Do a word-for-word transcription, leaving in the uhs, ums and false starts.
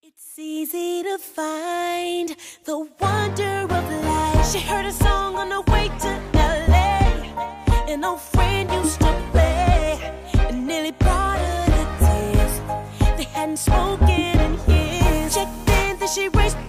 It's easy to find the wonder of life. She heard a song on the way to L A. An old friend used to play, and nearly brought her to tears. They hadn't spoken in years. Checked in, then she raised